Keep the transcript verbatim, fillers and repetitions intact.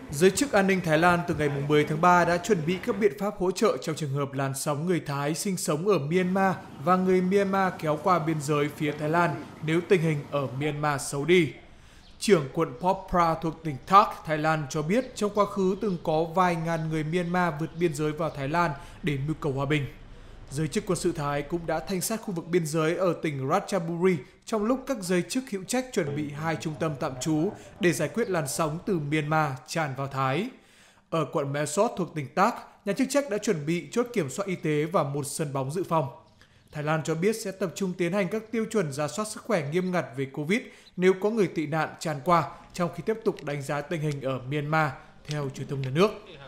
Giới chức an ninh Thái Lan từ ngày mười tháng ba đã chuẩn bị các biện pháp hỗ trợ trong trường hợp làn sóng người Thái sinh sống ở Myanmar và người Myanmar kéo qua biên giới phía Thái Lan nếu tình hình ở Myanmar xấu đi. Trưởng quận Phop Phra thuộc tỉnh Tak, Thái Lan cho biết trong quá khứ từng có vài ngàn người Myanmar vượt biên giới vào Thái Lan để mưu cầu hòa bình. Giới chức quân sự Thái cũng đã thanh sát khu vực biên giới ở tỉnh Ratchaburi trong lúc các giới chức hữu trách chuẩn bị hai trung tâm tạm trú để giải quyết làn sóng từ Myanmar tràn vào Thái. Ở quận Mesot thuộc tỉnh Tak, nhà chức trách đã chuẩn bị chốt kiểm soát y tế và một sân bóng dự phòng. Thái Lan cho biết sẽ tập trung tiến hành các tiêu chuẩn rà soát sức khỏe nghiêm ngặt về Covid nếu có người tị nạn tràn qua, trong khi tiếp tục đánh giá tình hình ở Myanmar, theo truyền thông nhà nước.